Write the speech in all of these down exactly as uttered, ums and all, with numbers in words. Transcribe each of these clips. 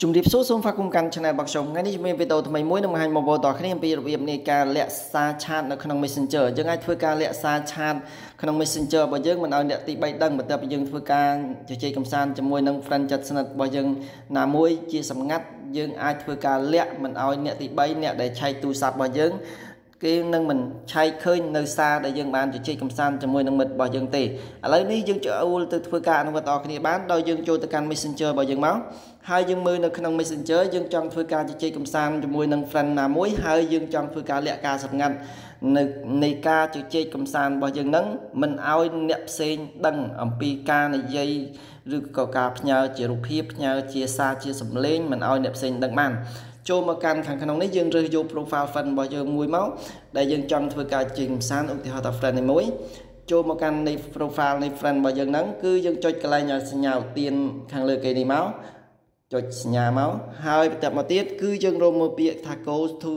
Chúng điệp số xuống phát cung căn channel bạc sông ngay đi mình video thay mỗi năm hai một bộ tỏ khái niệm bị việc này cả lệ xa chat ởក្នុង messenger យើងអាចធ្វើការលាក់សារឆាតក្នុង messenger របស់យើងមិនឲ្យអ្នកទីបីដឹងបន្ទាប់ពីយើងធ្វើការជជែកកម្សាន្តជាមួយនឹង friend ជិតស្និទ្ធរបស់យើងណាមួយជាសម្ងាត់យើងអាចធ្វើការលាក់មិនឲ្យអ្នកទីបីអ្នកដែលឆែកទូរស័ព្ទរបស់យើងគេនឹងមិនឆែកឃើញនៅសារដែលយើងបានជជែកកម្សាន្តជាមួយនឹងមិត្តរបស់យើងទេឥឡូវនេះយើងចូលទៅធ្វើការអនុវត្តអរគ្នាបានដោយយើងចូលទៅកាន់ messenger របស់យើងមកហើយយើងមើលនៅក្នុង messenger យើងចង់ធ្វើការជជែកកម្សាន្តជាមួយនឹង friend ណាមួយហើយយើងចង់ធ្វើការលាក់ការសម្ងាត់នៅនៃការជជែកកម្សាន្តរបស់យើងនឹងមិនឲ្យអ្នកផ្សេងដឹងអំពីការនិយាយឬក៏ការផ្ញើជារូបភាពផ្ញើជាសារជាសំឡេងមិនឲ្យអ្នកផ្សេងដឹងបានចូលមកកាន់ខាងក្នុងនេះយើងរើសយក profile friend របស់យើងមួយមកដែលយើងចង់ធ្វើការជជែកកម្សាន្តឧទាហរណ៍ថា friend នេះមួយចូលមកកាន់នៃ profile នៃ friend របស់យើងហ្នឹងគឺយើងចុចកន្លែងសញ្ញាឧទានខាងលើគេនេះមកចុចសញ្ញាមកហើយបន្ទាប់មកទៀតគឺយើងរកមើលពាក្យថា go to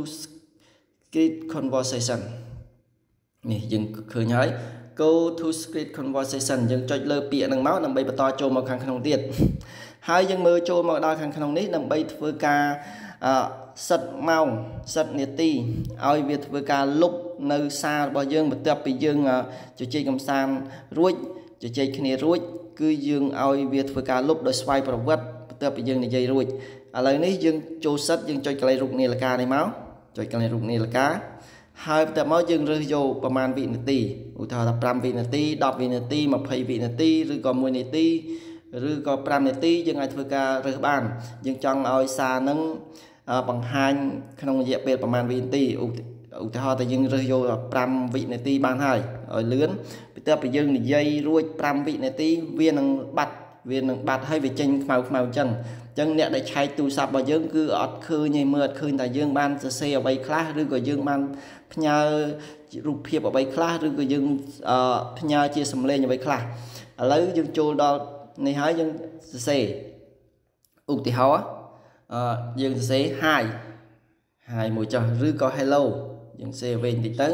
script conversation នេះយើងឃើញហើយ go to script conversation យើងចុចលើពាក្យហ្នឹងមកដើម្បីបន្តចូលមកខាងក្នុងទៀតហើយយើងមើលចូលមកដល់ខាងក្នុងនេះដើម្បីធ្វើការសិតម៉ោងសិតនាទីឲ្យវាធ្វើការលុបនៅសាររបស់យើងបន្ទាប់ពីយើងជជែកកម្សាន្តរួចជជែកគ្នារួចគឺយើងឲ្យវាធ្វើការលុបដោយស្វ័យប្រវត្តិបន្ទាប់ពីយើងនិយាយរួចឥឡូវនេះយើងចូលសិតយើងចុចកន្លែងរូបនាឡិកានេះមកចុចកន្លែងរូបនាឡិកាហើយបន្ទាប់មកយើងរើសយកប្រមាណវិនាទីឧទាហរណ៍ថា5វិនាទី10វិនាទី20វិនាទីឬក៏1នាទីឬក៏5នាទីយើងអាចធ្វើការរើសបានយើងចង់ឲ្យសារនឹងបង្ហាញក្នុងរយៈពេលប្រមាណវិនាទីឧទាហរណ៍ថាយើងរើសយក5វិនាទីបានហើយឲ្យលឿនបន្ទាប់ពីយើងនិយាយរួច5វិនាទីវានឹងបាត់វានឹងបាត់ហើយវាចេញខ្មៅខ្មៅអញ្ចឹងអញ្ចឹងអ្នកដែលឆែកទូរស័ព្ទរបស់យើងគឺអត់ឃើញទេមើលអត់ឃើញថាយើងបានសរសេរអ្វីខ្លះឬក៏យើងបានផ្ញើរូបភាពអ្វីខ្លះឬក៏យើងផ្ញើជាសំឡេងអ្វីខ្លះឥឡូវយើងចូលដល់នេះហើយយើងសរសេរឧទាហរណ៍អឺយើងសរសេរ hi hi មួយចុះឬក៏ hello យើងសេវិញតិចទៅ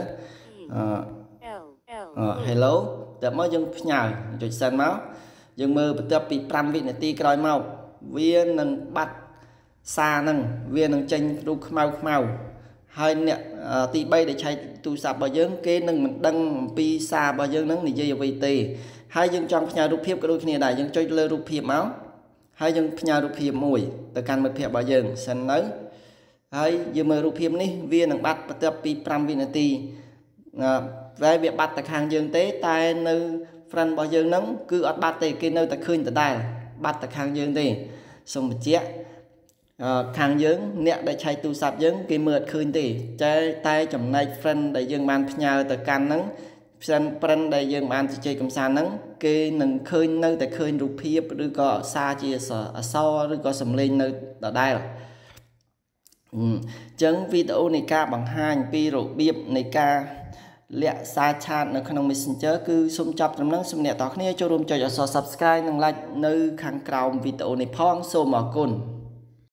អឺ hello តែមកយើងផ្ញើចុច send មកយើងមើលបន្ទាប់ពី5វិនាទីក្រោយមកវានឹងបាត់សារហ្នឹងវានឹងចេញរូបខ្មៅខ្មៅហើយអ្នកទី3ដែលឆែកទូរស័ព្ទរបស់យើងគេនឹងមិនដឹងអំពីសាររបស់យើងហ្នឹងនិយាយអ្វីទេហើយយើងចង់ផ្ញើរូបភាពក៏ដូចគ្នាដែរយើងចុចលើរូបភាពមកហើយយើងផ្ញើរូបភាពមួយទៅកាន់មិត្តភ័ក្តិរបស់យើងសិននៅហើយយើងមើលរូបភាពនេះវានឹងបាត់បន្ទាប់ពី5វិនាទីតែវាបាត់តែខាងយើងទេតែនៅ friend របស់យើងហ្នឹងគឺអត់បាត់ទេគេនៅតែឃើញដដែលបាត់តែខាងយើងទេសូមបញ្ជាក់ខាងយើងអ្នកដែលឆែកទូរស័ព្ទយើងគេមើលអត់ឃើញទេតែតែចំណែក friend ដែលយើងបានផ្ញើទៅកាន់ហ្នឹង friend friend ដែលយើងបានជជែកកម្សាន្តហ្នឹងគេនឹងឃើញនៅតែឃើញរូបភាពឬក៏សារជាអក្សរឬក៏សំឡេងនៅដដែលអញ្ចឹងវីដេអូនៃការបង្ហាញពីរបៀបនៃការលាក់សារឆាតនៅក្នុង Messenger គឺសូមចាប់ត្រឹមហ្នឹងសូមអ្នកទាំងគ្នាចូលរួមចុចអក្សរ Subscribe និង Like នៅខាងក្រោមវីដេអូនេះផងសូមអរគុណ